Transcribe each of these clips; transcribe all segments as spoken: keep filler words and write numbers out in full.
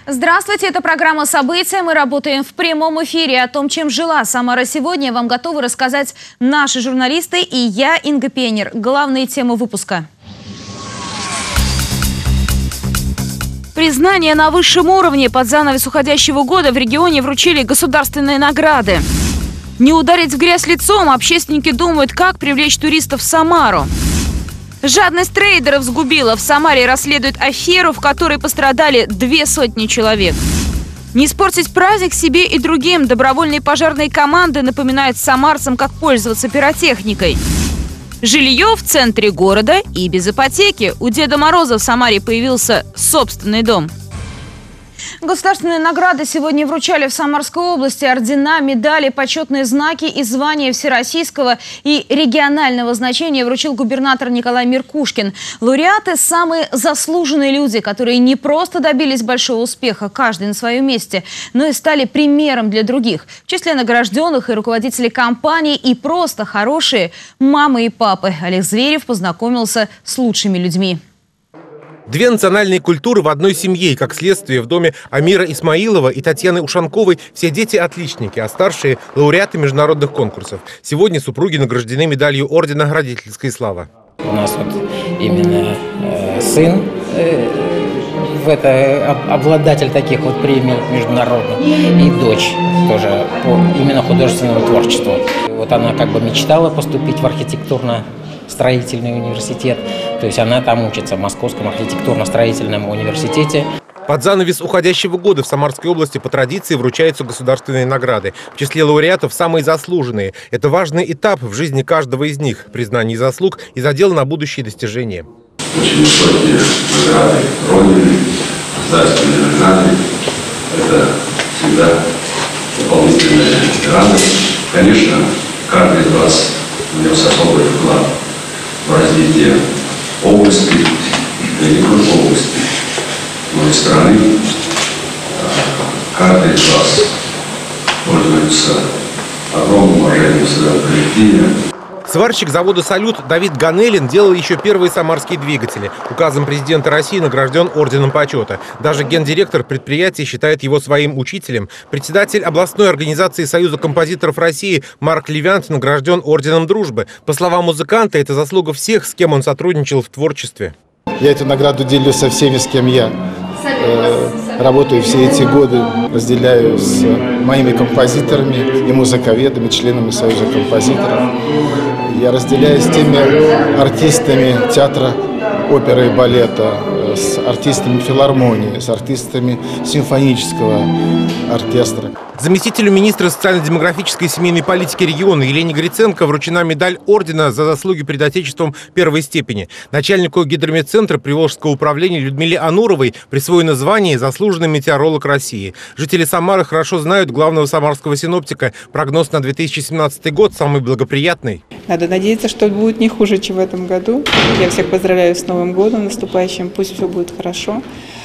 Здравствуйте, это программа «События». Мы работаем в прямом эфире. О том, чем жила Самара сегодня, вам готовы рассказать наши журналисты и я, Инга Пенер. Главные темы выпуска. Признание на высшем уровне. Под занавес уходящего года в регионе вручили государственные награды. Не ударить в грязь лицом. Общественники думают, как привлечь туристов в Самару. Жадность трейдеров сгубила. В Самаре расследуют аферу, в которой пострадали две сотни человек. Не испортить праздник себе и другим. Добровольные пожарные команды напоминают самарцам, как пользоваться пиротехникой. Жилье в центре города и без ипотеки. У Деда Мороза в Самаре появился собственный дом. Государственные награды сегодня вручали в Самарской области. Ордена, медали, почетные знаки и звания всероссийского и регионального значения вручил губернатор Николай Меркушкин. Лауреаты – самые заслуженные люди, которые не просто добились большого успеха, каждый на своем месте, но и стали примером для других. В числе награжденных и руководителей компаний, и просто хорошие мамы и папы. Олег Зверев познакомился с лучшими людьми. Две национальные культуры в одной семье. И, как следствие, в доме Амира Исмаилова и Татьяны Ушанковой все дети отличники, а старшие – лауреаты международных конкурсов. Сегодня супруги награждены медалью ордена «Родительская слава». У нас вот именно э, сын э, в это, обладатель таких вот премий международных, и дочь тоже по именно художественному творчеству. Вот она как бы мечтала поступить в архитектурно-строительный университет. То есть она там учится в Московском архитектурно-строительном университете. Под занавес уходящего года в Самарской области по традиции вручаются государственные награды. В числе лауреатов самые заслуженные. Это важный этап в жизни каждого из них. Признание заслуг и задел на будущие достижения. Очень высокие награды Родины, государственные награды. Это всегда дополнительная радость. Конечно, каждый из вас внес особый вклад в развитие области, и не только области, но и страны. Каждый из вас пользуется огромным уважением в своем коллективе. Сварщик завода «Салют» Давид Ганелин делал еще первые самарские двигатели. Указом президента России награжден орденом почета. Даже гендиректор предприятия считает его своим учителем. Председатель областной организации Союза композиторов России Марк Левянт награжден орденом дружбы. По словам музыканта, это заслуга всех, с кем он сотрудничал в творчестве. Я эту награду делю со всеми, с кем я э, работаю все эти годы. Разделяю с моими композиторами и музыковедами, членами Союза композиторов. Я разделяю с теми артистами театра, оперы и балета, с артистами филармонии, с артистами симфонического оркестра. Заместителю министра социально-демографической и семейной политики региона Елене Гриценко вручена медаль ордена за заслуги перед Отечеством первой степени. Начальнику гидрометцентра Приволжского управления Людмиле Ануровой присвоено звание «Заслуженный метеоролог России». Жители Самары хорошо знают главного самарского синоптика. Прогноз на две тысячи семнадцатый год самый благоприятный. Надо надеяться, что будет не хуже, чем в этом году. Я всех поздравляю с Новым годом наступающим. Пусть все будет хорошо.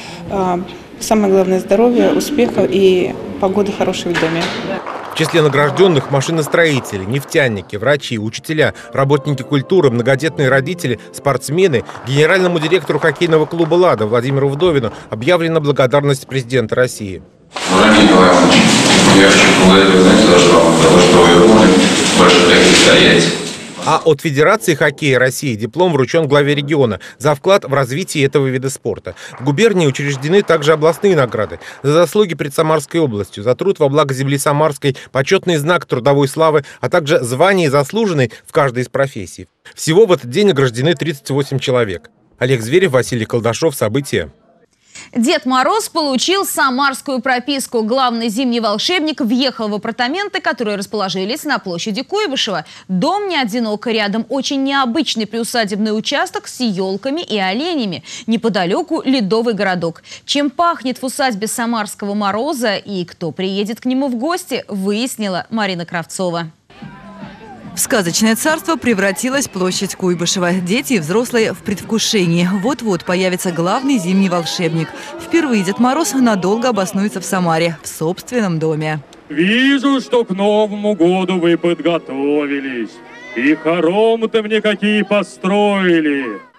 Самое главное – здоровье, успехов и погода хорошая в доме. В числе награжденных машиностроители, нефтяники, врачи, учителя, работники культуры, многодетные родители, спортсмены. Генеральному директору хоккейного клуба «Лада» Владимиру Вдовину объявлена благодарность президента России. Владимир Николаевич, я хочу поблагодарить, знаете, за что, за то, что вы вернули больше лет. А от Федерации хоккея России диплом вручен главе региона за вклад в развитие этого вида спорта. В губернии учреждены также областные награды за заслуги перед Самарской областью, за труд во благо земли Самарской, почетный знак трудовой славы, а также звание заслуженный в каждой из профессий. Всего в этот день награждены тридцать восемь человек. Олег Зверев, Василий Колдашов. События. Дед Мороз получил самарскую прописку. Главный зимний волшебник въехал в апартаменты, которые расположились на площади Куйбышева. Дом не одиноко, рядом очень необычный приусадебный участок с елками и оленями. Неподалеку ледовый городок. Чем пахнет в усадьбе самарского Мороза и кто приедет к нему в гости, выяснила Марина Кравцова. В сказочное царство превратилась площадь Куйбышева. Дети и взрослые в предвкушении. Вот-вот появится главный зимний волшебник. Впервые Дед Мороз надолго обоснуется в Самаре, в собственном доме. Вижу, что к Новому году вы подготовились. И хоромы-то мне какие построили.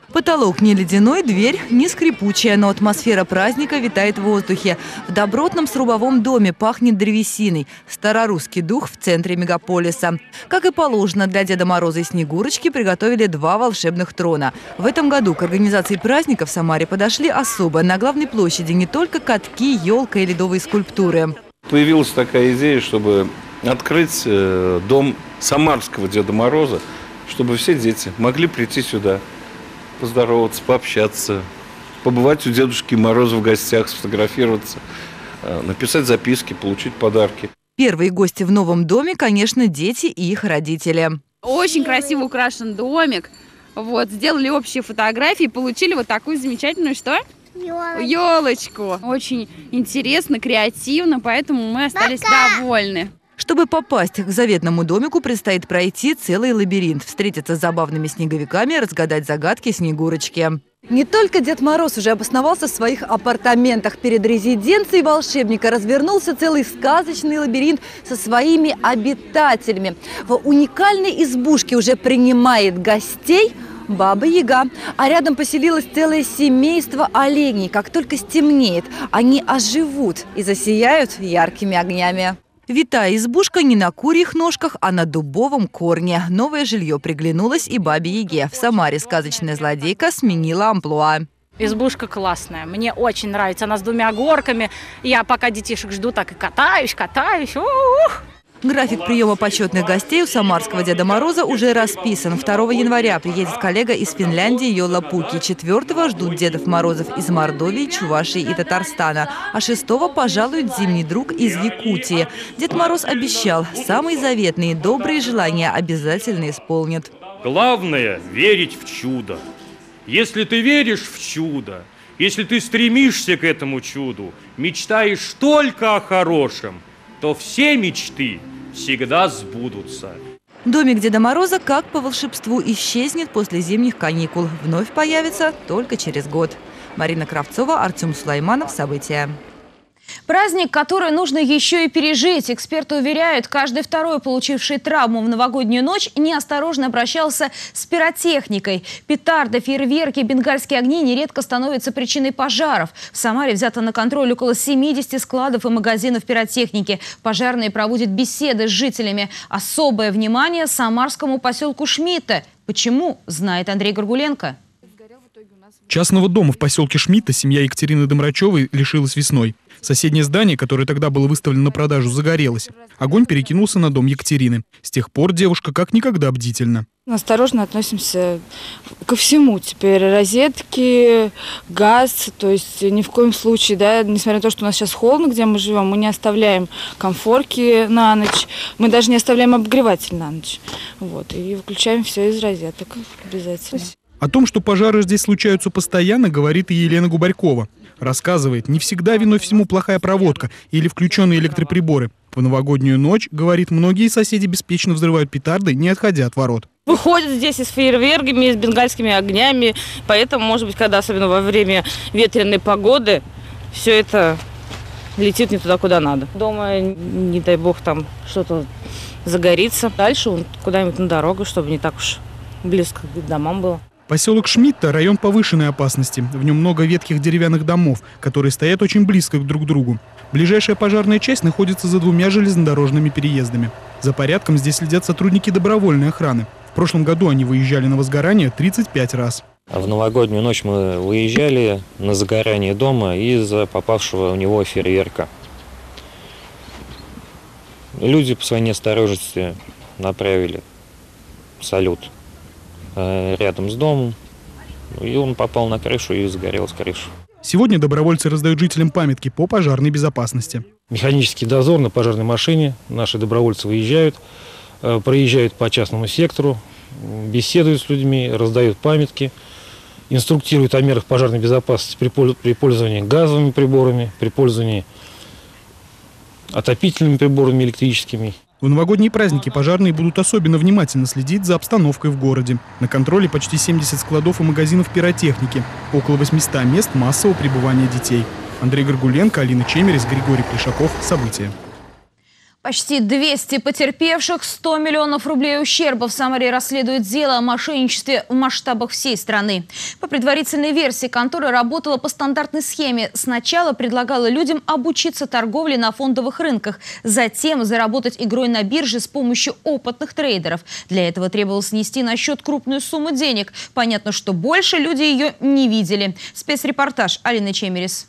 Потолок не ледяной, дверь не скрипучая, но атмосфера праздника витает в воздухе. В добротном срубовом доме пахнет древесиной. Старорусский дух в центре мегаполиса. Как и положено, для Деда Мороза и Снегурочки приготовили два волшебных трона. В этом году к организации праздника в Самаре подошли особо. На главной площади не только катки, елка и ледовые скульптуры. Появилась такая идея, чтобы открыть дом самарского Деда Мороза, чтобы все дети могли прийти сюда, поздороваться, пообщаться, побывать у Дедушки Мороза в гостях, сфотографироваться, написать записки, получить подарки. Первые гости в новом доме, конечно, дети и их родители. Очень красиво украшен домик. Вот, сделали общие фотографии, получили вот такую замечательную, что? Елочку. Очень интересно, креативно, поэтому мы остались Пока. довольны. Чтобы попасть к заветному домику, предстоит пройти целый лабиринт, встретиться с забавными снеговиками, разгадать загадки Снегурочки. Не только Дед Мороз уже обосновался в своих апартаментах. Перед резиденцией волшебника развернулся целый сказочный лабиринт со своими обитателями. В уникальной избушке уже принимает гостей Баба-Яга. А рядом поселилось целое семейство оленей. Как только стемнеет, они оживут и засияют яркими огнями. Витая избушка не на курьих ножках, а на дубовом корне. Новое жилье приглянулось и Бабе-Яге. В Самаре сказочная злодейка сменила амплуа. Избушка классная, мне очень нравится. Она с двумя горками. Я пока детишек жду, так и катаюсь, катаюсь. У-у-у. График приема почетных гостей у самарского Деда Мороза уже расписан. второго января приедет коллега из Финляндии Йола Пуки. четвёртого ждут Дедов Морозов из Мордовии, Чувашии и Татарстана. А шестого пожалует зимний друг из Якутии. Дед Мороз обещал, самые заветные добрые желания обязательно исполнит. Главное – верить в чудо. Если ты веришь в чудо, если ты стремишься к этому чуду, мечтаешь только о хорошем, то все мечты всегда сбудутся. Домик Деда Мороза, как по волшебству, исчезнет после зимних каникул. Вновь появится только через год. Марина Кравцова, Артем Сулайманов. События. Праздник, который нужно еще и пережить. Эксперты уверяют, каждый второй, получивший травму в новогоднюю ночь, неосторожно обращался с пиротехникой. Петарды, фейерверки, бенгальские огни нередко становятся причиной пожаров. В Самаре взято на контроль около семидесяти складов и магазинов пиротехники. Пожарные проводят беседы с жителями. Особое внимание самарскому поселку Шмидта. Почему, знает Андрей Горгуленко. Частного дома в поселке Шмидта семья Екатерины Домрачевой лишилась весной. Соседнее здание, которое тогда было выставлено на продажу, загорелось. Огонь перекинулся на дом Екатерины. С тех пор девушка как никогда бдительна. Осторожно относимся ко всему. Теперь розетки, газ, то есть ни в коем случае, да, несмотря на то, что у нас сейчас холодно, где мы живем, мы не оставляем комфорки на ночь, мы даже не оставляем обогреватель на ночь. Вот, и выключаем все из розеток обязательно. О том, что пожары здесь случаются постоянно, говорит и Елена Губарькова. Рассказывает, не всегда виной всему плохая проводка или включенные электроприборы. В новогоднюю ночь, говорит, многие соседи беспечно взрывают петарды, не отходя от ворот. Выходят здесь и с фейерверками, и с бенгальскими огнями. Поэтому, может быть, когда особенно во время ветреной погоды, все это летит не туда, куда надо. Дома, не дай бог, там что-то загорится. Дальше куда-нибудь на дорогу, чтобы не так уж близко к домам было. Поселок Шмидта – район повышенной опасности. В нем много ветхих деревянных домов, которые стоят очень близко друг к другу. Ближайшая пожарная часть находится за двумя железнодорожными переездами. За порядком здесь следят сотрудники добровольной охраны. В прошлом году они выезжали на возгорание тридцать пять раз. В новогоднюю ночь мы выезжали на загорание дома из-за попавшего в него фейерверка. Люди по своей неосторожности направили салют рядом с домом, и он попал на крышу и сгорел с крыши. Сегодня добровольцы раздают жителям памятки по пожарной безопасности. Механический дозор на пожарной машине. Наши добровольцы выезжают, проезжают по частному сектору, беседуют с людьми, раздают памятки, инструктируют о мерах пожарной безопасности при пользовании газовыми приборами, при пользовании отопительными приборами электрическими. В новогодние праздники пожарные будут особенно внимательно следить за обстановкой в городе. На контроле почти семьдесят складов и магазинов пиротехники. Около восьмисот мест массового пребывания детей. Андрей Горгуленко, Алина Чемерис, Григорий Плешаков. События. Почти двести потерпевших, сто миллионов рублей ущерба. В Самаре расследует дело о мошенничестве в масштабах всей страны. По предварительной версии, контора работала по стандартной схеме. Сначала предлагала людям обучиться торговле на фондовых рынках, затем заработать игрой на бирже с помощью опытных трейдеров. Для этого требовалось внести на счет крупную сумму денег. Понятно, что больше люди ее не видели. Спецрепортаж Алины Чемерис.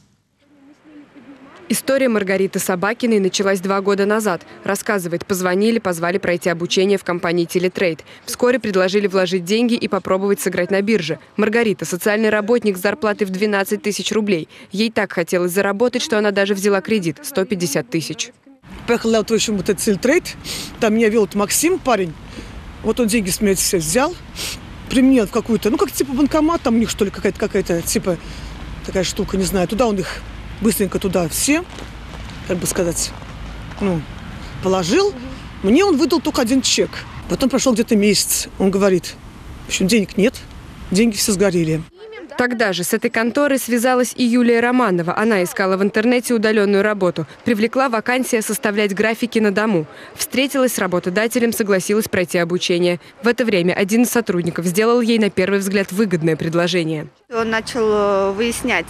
История Маргариты Собакиной началась два года назад. Рассказывает, позвонили, позвали пройти обучение в компании «Телетрейд». Вскоре предложили вложить деньги и попробовать сыграть на бирже. Маргарита – социальный работник с зарплатой в двенадцать тысяч рублей. Ей так хотелось заработать, что она даже взяла кредит – сто пятьдесят тысяч. Поехала в общем, вот этот «Телетрейд». Там меня вел Максим, парень. Вот он деньги с меня все взял, применил в какую-то, ну как типа банкомат, там у них что ли какая-то, какая-то типа такая штука, не знаю. Туда он их... Быстренько туда все, как бы сказать, ну, положил. Мне он выдал только один чек. Потом прошел где-то месяц. Он говорит, в общем, денег нет, деньги все сгорели. Тогда же с этой конторой связалась и Юлия Романова. Она искала в интернете удаленную работу. Привлекла вакансия составлять графики на дому. Встретилась с работодателем, согласилась пройти обучение. В это время один из сотрудников сделал ей на первый взгляд выгодное предложение. Он начал выяснять...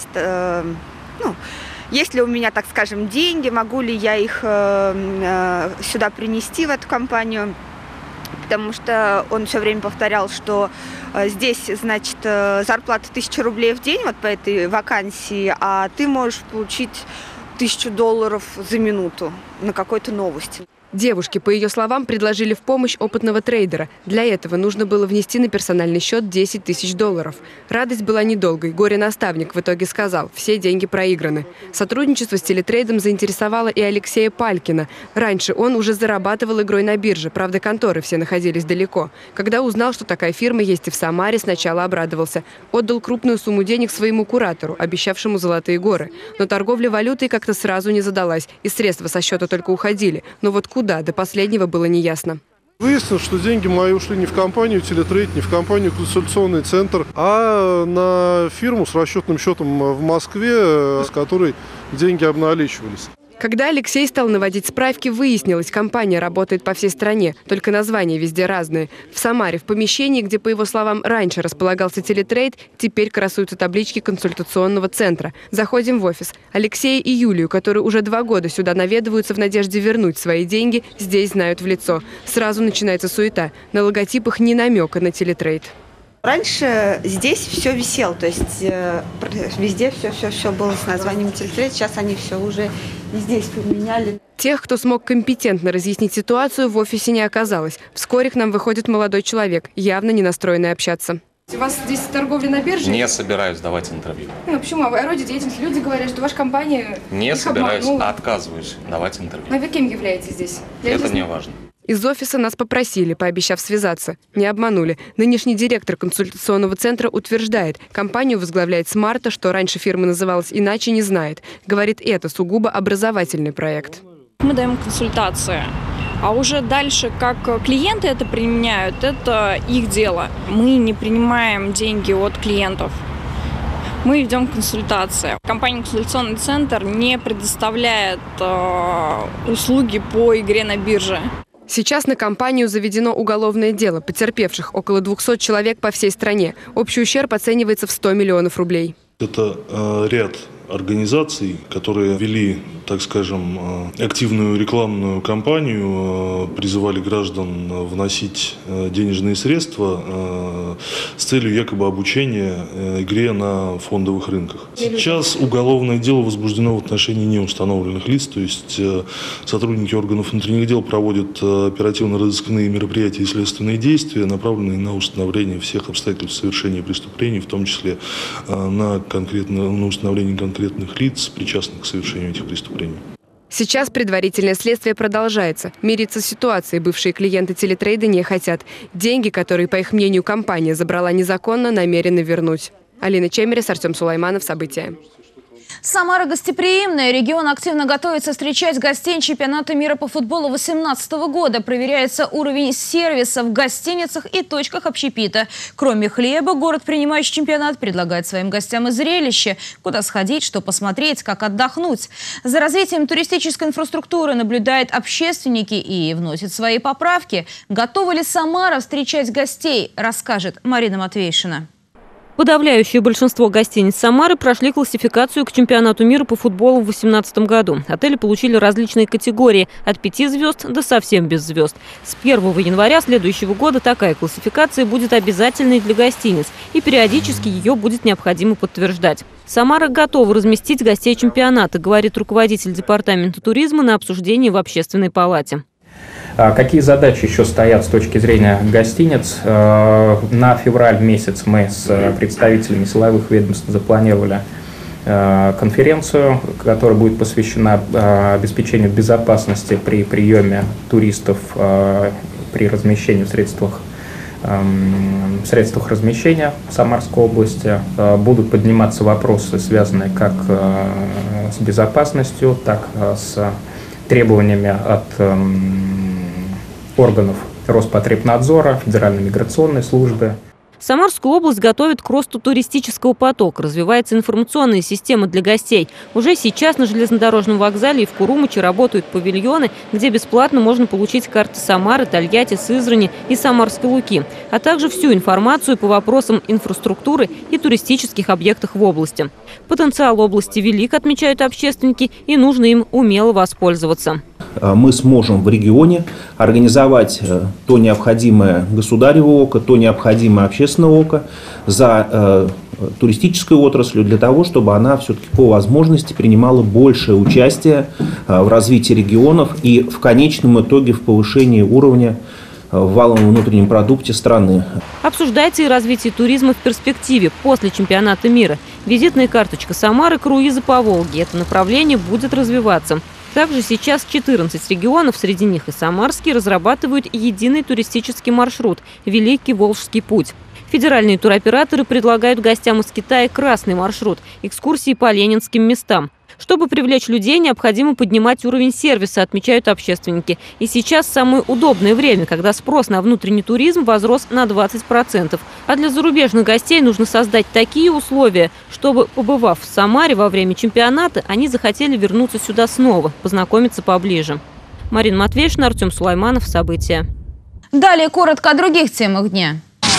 Ну, есть ли у меня, так скажем, деньги, могу ли я их э, э, сюда принести, в эту компанию, потому что он все время повторял, что э, здесь, значит, э, зарплата тысяча рублей в день вот по этой вакансии, а ты можешь получить тысячу долларов за минуту на какой-то новости. Девушке, по ее словам, предложили в помощь опытного трейдера. Для этого нужно было внести на персональный счет десять тысяч долларов. Радость была недолгой. Горе-наставник в итоге сказал, все деньги проиграны. Сотрудничество с телетрейдом заинтересовало и Алексея Палькина. Раньше он уже зарабатывал игрой на бирже, правда, конторы все находились далеко. Когда узнал, что такая фирма есть и в Самаре, сначала обрадовался. Отдал крупную сумму денег своему куратору, обещавшему золотые горы. Но торговля валютой как-то сразу не задалась, и средства со счета только уходили. Но вот куда, до последнего было неясно. Выяснилось, что деньги мои ушли не в компанию «Телетрейд», не в компанию «Консультационный центр», а на фирму с расчетным счетом в Москве, с которой деньги обналичивались. Когда Алексей стал наводить справки, выяснилось, компания работает по всей стране, только названия везде разные. В Самаре, в помещении, где, по его словам, раньше располагался «Телетрейд», теперь красуются таблички консультационного центра. Заходим в офис. Алексея и Юлию, которые уже два года сюда наведываются в надежде вернуть свои деньги, здесь знают в лицо. Сразу начинается суета. На логотипах ни намека на «Телетрейд». Раньше здесь все висело, то есть э, везде все-все-все было с названием «Телетрейд», сейчас они все уже и здесь поменяли. Тех, кто смог компетентно разъяснить ситуацию, в офисе не оказалось. Вскоре к нам выходит молодой человек, явно не настроенный общаться. У вас здесь торговля на бирже? Не собираюсь давать интервью. Ну, почему? А вы о роде деятельности. Люди говорят, что ваша компания Не их собираюсь, обманула. отказываюсь давать интервью. А вы кем являетесь здесь? Это не важно. Из офиса нас попросили, пообещав связаться. Не обманули. Нынешний директор консультационного центра утверждает, компанию возглавляет с марта, что раньше фирма называлась иначе, не знает. Говорит, это сугубо образовательный проект. Мы даем консультации. А уже дальше, как клиенты это применяют, это их дело. Мы не принимаем деньги от клиентов. Мы ведем консультации. Компания «Консультационный центр» не предоставляет э, услуги по игре на бирже. Сейчас на компанию заведено уголовное дело. Потерпевших около двухсот человек по всей стране. Общий ущерб оценивается в сто миллионов рублей. Это э, ряд организаций, которые вели, так скажем, активную рекламную кампанию, призывали граждан вносить денежные средства с целью якобы обучения игре на фондовых рынках. Сейчас уголовное дело возбуждено в отношении неустановленных лиц, то есть сотрудники органов внутренних дел проводят оперативно-розыскные мероприятия и следственные действия, направленные на установление всех обстоятельств совершения преступлений, в том числе на, конкретно, на установление конкретных конкретных лиц, причастных к совершению этих преступлений. Сейчас предварительное следствие продолжается. Мириться с ситуацией бывшие клиенты телетрейда не хотят. Деньги, которые, по их мнению, компания забрала незаконно, намерены вернуть. Алина Чемерис, Артем Сулайманов. События. Самара гостеприимная. Регион активно готовится встречать гостей чемпионата мира по футболу две тысячи восемнадцатого года. Проверяется уровень сервиса в гостиницах и точках общепита. Кроме хлеба, город, принимающий чемпионат, предлагает своим гостям и зрелище. Куда сходить, что посмотреть, как отдохнуть. За развитием туристической инфраструктуры наблюдают общественники и вносят свои поправки. Готова ли Самара встречать гостей, расскажет Марина Матвейшина. Подавляющее большинство гостиниц Самары прошли классификацию к чемпионату мира по футболу в две тысячи восемнадцатом году. Отели получили различные категории – от пяти звезд до совсем без звезд. С первого января следующего года такая классификация будет обязательной для гостиниц, и периодически ее будет необходимо подтверждать. Самара готова разместить гостей чемпионата, говорит руководитель департамента туризма на обсуждении в Общественной палате. Какие задачи еще стоят с точки зрения гостиниц? На февраль месяц мы с представителями силовых ведомств запланировали конференцию, которая будет посвящена обеспечению безопасности при приеме туристов при размещении в средствах, в средствах размещения в Самарской области. Будут подниматься вопросы, связанные как с безопасностью, так и с требованиями от органов Роспотребнадзора, Федеральной миграционной службы. Самарскую область готовит к росту туристического потока. Развивается информационная система для гостей. Уже сейчас на железнодорожном вокзале и в Курумыче работают павильоны, где бесплатно можно получить карты Самары, Тольятти, Сызрани и Самарской Луки, а также всю информацию по вопросам инфраструктуры и туристических объектах в области. Потенциал области велик, отмечают общественники, и нужно им умело воспользоваться. Мы сможем в регионе организовать то необходимое государево око, то необходимое общественное око за э, туристической отраслью, для того, чтобы она все-таки по возможности принимала большее участие э, в развитии регионов и в конечном итоге в повышении уровня э, в валовом внутреннем продукте страны. Обсуждается и развитие туризма в перспективе после чемпионата мира. Визитная карточка Самары, круизы по Волге. Это направление будет развиваться. Также сейчас четырнадцать регионов, среди них и Самарский, разрабатывают единый туристический маршрут – Великий Волжский путь. Федеральные туроператоры предлагают гостям из Китая красный маршрут – экскурсии по ленинским местам. Чтобы привлечь людей, необходимо поднимать уровень сервиса, отмечают общественники. И сейчас самое удобное время, когда спрос на внутренний туризм возрос на двадцать процентов. А для зарубежных гостей нужно создать такие условия, чтобы, побывав в Самаре во время чемпионата, они захотели вернуться сюда снова, познакомиться поближе. Марина Матвейшина, Артем Сулайманов. События. Далее коротко о других темах дня.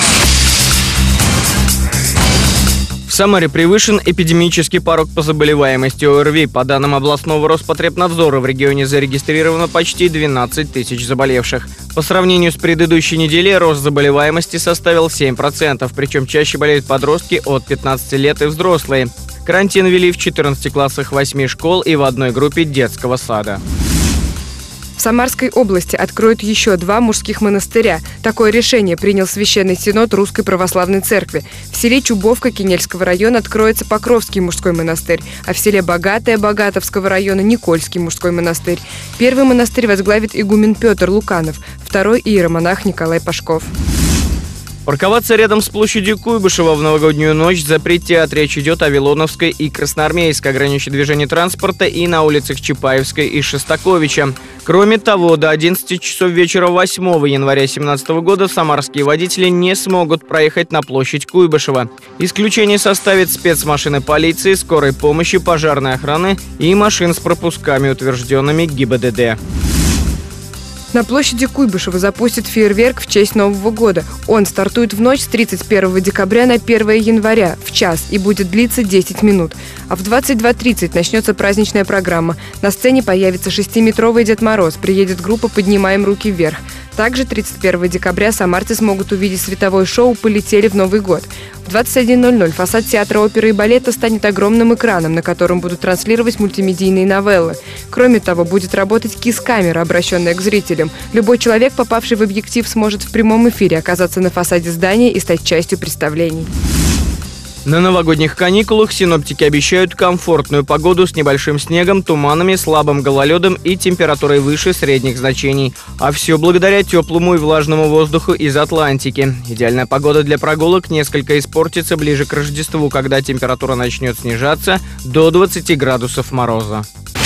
В Самаре превышен эпидемический порог по заболеваемости ОРВИ. По данным областного Роспотребнадзора, в регионе зарегистрировано почти двенадцать тысяч заболевших. По сравнению с предыдущей неделей рост заболеваемости составил семь процентов, причем чаще болеют подростки от пятнадцати лет и взрослые. Карантин ввели в четырнадцати классах восьми школ и в одной группе детского сада. В Самарской области откроют еще два мужских монастыря. Такое решение принял Священный Синод Русской Православной Церкви. В селе Чубовка Кинельского района откроется Покровский мужской монастырь, а в селе Богатое Богатовского района Никольский мужской монастырь. Первый монастырь возглавит игумен Петр Луканов, второй – иеромонах Николай Пашков. Парковаться рядом с площадью Куйбышева в новогоднюю ночь запретят. Речь идет о Вилоновской и Красноармейской, ограничить движение транспорта и на улицах Чапаевской и Шостаковича. Кроме того, до одиннадцати часов вечера восьмого января две тысячи семнадцатого года самарские водители не смогут проехать на площадь Куйбышева. Исключение составит спецмашины полиции, скорой помощи, пожарной охраны и машин с пропусками, утвержденными ГИБДД. На площади Куйбышева запустят фейерверк в честь Нового года. Он стартует в ночь с тридцать первого декабря на первое января в час и будет длиться десять минут. А в двадцать два тридцать начнется праздничная программа. На сцене появится шестиметровый Дед Мороз, приедет группа «Поднимаем руки вверх». Также тридцать первого декабря самарцы смогут увидеть световое шоу «Полетели в Новый год». В двадцать один ноль ноль фасад театра оперы и балета станет огромным экраном, на котором будут транслировать мультимедийные новеллы. Кроме того, будет работать кис-камера, обращенная к зрителям. Любой человек, попавший в объектив, сможет в прямом эфире оказаться на фасаде здания и стать частью представлений. На новогодних каникулах синоптики обещают комфортную погоду с небольшим снегом, туманами, слабым гололедом и температурой выше средних значений. А все благодаря теплому и влажному воздуху из Атлантики. Идеальная погода для прогулок несколько испортится ближе к Рождеству, когда температура начнет снижаться до двадцати градусов мороза.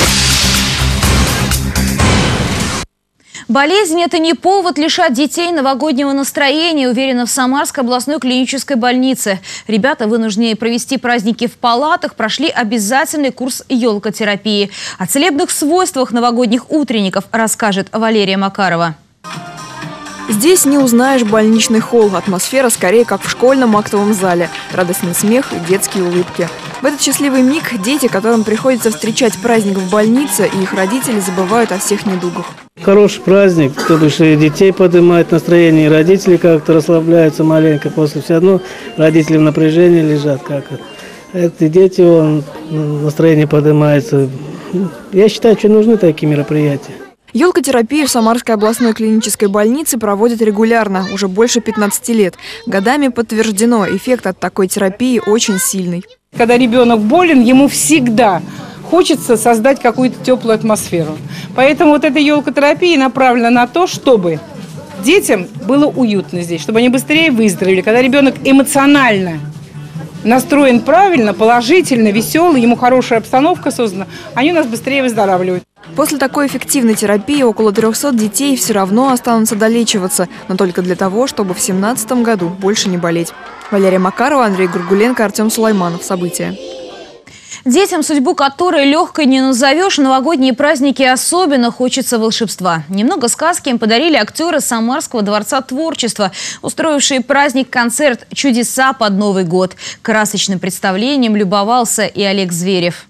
Болезнь – это не повод лишать детей новогоднего настроения, уверена в Самарской областной клинической больнице. Ребята, вынужденные провести праздники в палатах, прошли обязательный курс елкотерапии. О целебных свойствах новогодних утренников расскажет Валерия Макарова. Здесь не узнаешь больничный холл. Атмосфера скорее как в школьном актовом зале. Радостный смех и детские улыбки. В этот счастливый миг дети, которым приходится встречать праздник в больнице, и их родители забывают о всех недугах. Хороший праздник, то бишь и детей поднимает настроение, и родители как-то расслабляются маленько. После все равно родители в напряжении лежат. Как это дети, он, настроение поднимается. Я считаю, что нужны такие мероприятия. Елкотерапию в Самарской областной клинической больнице проводят регулярно, уже больше пятнадцати лет. Годами подтверждено, эффект от такой терапии очень сильный. Когда ребенок болен, ему всегда хочется создать какую-то теплую атмосферу. Поэтому вот эта елкотерапия направлена на то, чтобы детям было уютно здесь, чтобы они быстрее выздоровели. Когда ребенок эмоционально настроен правильно, положительно, веселый, ему хорошая обстановка создана, они у нас быстрее выздоравливают. После такой эффективной терапии около трёхсот детей все равно останутся долечиваться, но только для того, чтобы в две тысячи семнадцатом году больше не болеть. Валерия Макарова, Андрей Гургуленко, Артем Сулайманов. События. Детям, судьбу которой легкой не назовешь, новогодние праздники особенно хочется волшебства. Немного сказки им подарили актеры Самарского дворца творчества, устроившие праздник-концерт «Чудеса под Новый год». Красочным представлением любовался и Олег Зверев.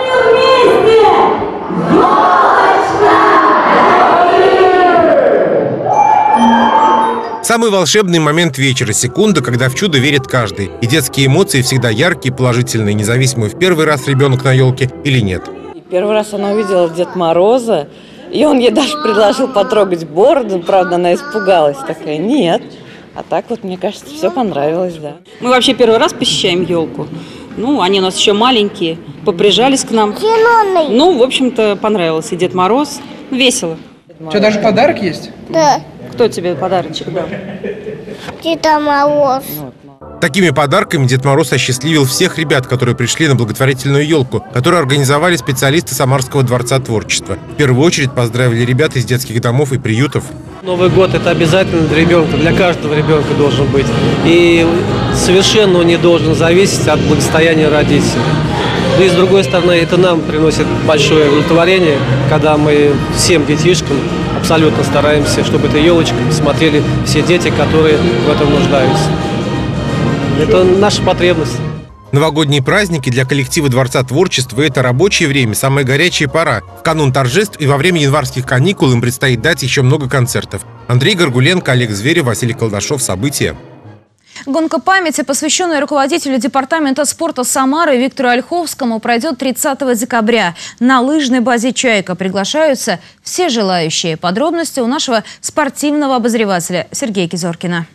Самый волшебный момент вечера – секунда, когда в чудо верит каждый. И детские эмоции всегда яркие, положительные, независимо, в первый раз ребенок на елке или нет. Первый раз она увидела Деда Мороза, и он ей даже предложил потрогать бороду. Правда, она испугалась такая: нет. А так вот, мне кажется, все понравилось, да. Мы вообще первый раз посещаем елку. Ну, они у нас еще маленькие, поприжались к нам. Зеленый. Ну, в общем-то, понравилось. И Дед Мороз. Весело. Что, даже подарок есть? Да. Кто тебе подарочек дал? Деда Мороз. Такими подарками Дед Мороз осчастливил всех ребят, которые пришли на благотворительную елку, которую организовали специалисты Самарского дворца творчества. В первую очередь поздравили ребят из детских домов и приютов. Новый год – это обязательно для ребенка, для каждого ребенка должен быть. И совершенно он не должен зависеть от благосостояния родителей. Да и с другой стороны, это нам приносит большое удовлетворение, когда мы всем детишкам абсолютно стараемся, чтобы эта елочка смотрели все дети, которые в этом нуждаются. Это наша потребность. Новогодние праздники для коллектива Дворца творчества – это рабочее время, самая горячая пора. В канун торжеств и во время январских каникул им предстоит дать еще много концертов. Андрей Горгуленко, Олег Зверев, Василий Колдашов. События. Гонка памяти, посвященная руководителю департамента спорта Самары Виктору Ольховскому, пройдет тридцатого декабря. На лыжной базе «Чайка» приглашаются все желающие. Подробности у нашего спортивного обозревателя Сергея Кизоркина.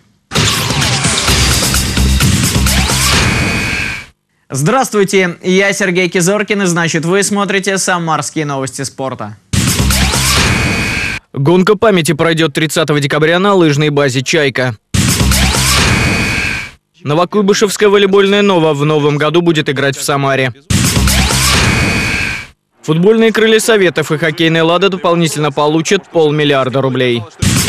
Здравствуйте, я Сергей Кизоркин, и значит, вы смотрите «Самарские новости спорта». Гонка памяти пройдет тридцатого декабря на лыжной базе «Чайка». Новокуйбышевская волейбольная «Нова» в новом году будет играть в Самаре. Футбольные крылья Советов и хоккейная «Лада» дополнительно получат полмиллиарда рублей.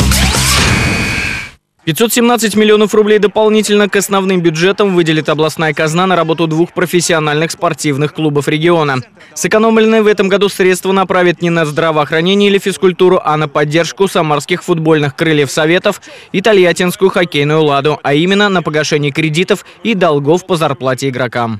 пятьсот семнадцать миллионов рублей дополнительно к основным бюджетам выделит областная казна на работу двух профессиональных спортивных клубов региона. Сэкономленные в этом году средства направят не на здравоохранение или физкультуру, а на поддержку самарских футбольных крыльев Советов и тольяттинскую хоккейную «Ладу», а именно на погашение кредитов и долгов по зарплате игрокам.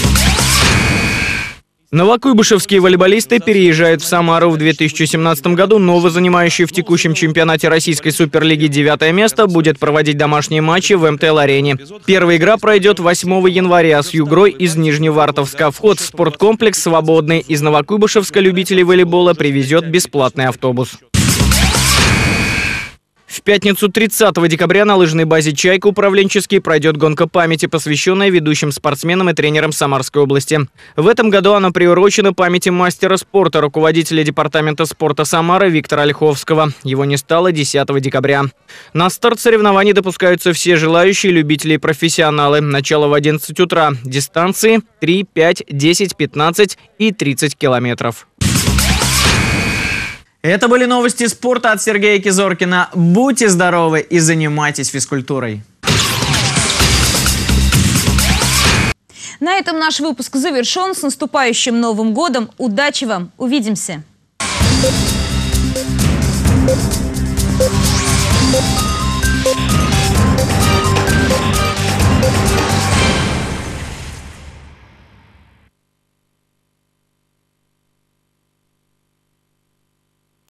Новокуйбышевские волейболисты переезжают в Самару. В две тысячи семнадцатом году новозанимающий в текущем чемпионате Российской суперлиги девятое место будет проводить домашние матчи в эм тэ эл-арене. Первая игра пройдет восьмого января с Югрой из Нижневартовска. Вход в спорткомплекс свободный. Из Новокуйбышевска любителей волейбола привезет бесплатный автобус. В пятницу тридцатого декабря на лыжной базе «Чайка» управленческий пройдет гонка памяти, посвященная ведущим спортсменам и тренерам Самарской области. В этом году она приурочена памяти мастера спорта, руководителя департамента спорта Самары Виктора Ольховского. Его не стало десятого декабря. На старт соревнований допускаются все желающие, любители и профессионалы. Начало в одиннадцать утра. Дистанции три, пять, десять, пятнадцать и тридцать километров. Это были новости спорта от Сергея Кизоркина. Будьте здоровы и занимайтесь физкультурой. На этом наш выпуск завершен. С наступающим Новым годом. Удачи вам. Увидимся.